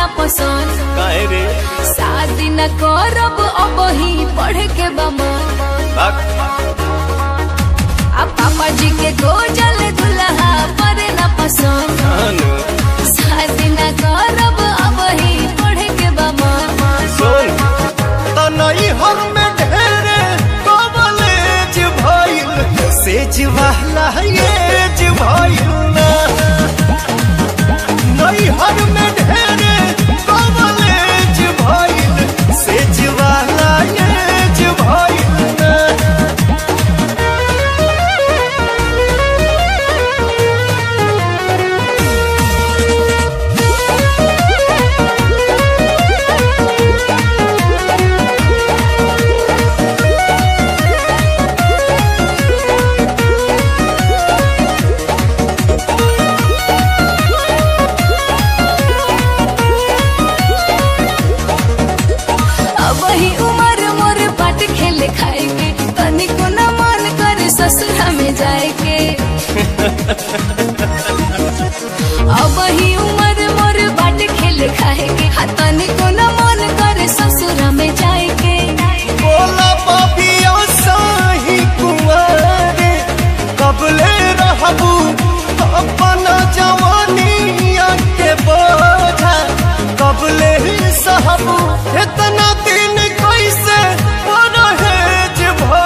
पसंद काहे रे शादी न करब अब ही पढ़ के बमन अब पापा जी के गोजल दुल्हा पर न पसंद शादी न करब अब ही पढ़ के बमन सुन तनई हर में ढेरे कॉलेज भइल सेज वाला एज भइल ना नई हर में ढेरे कॉलेज भइल सेज वाला एज भइल ना तनिको न मन करे ससुरा में जाए के अब ही उम्र मोर बाट खेल खाए के तनिको न मन करे ससुरा में जाए के बोला बाबिया साही कुंवारे कबले रहबू अपना जवानिया के बोझा कबले सहबू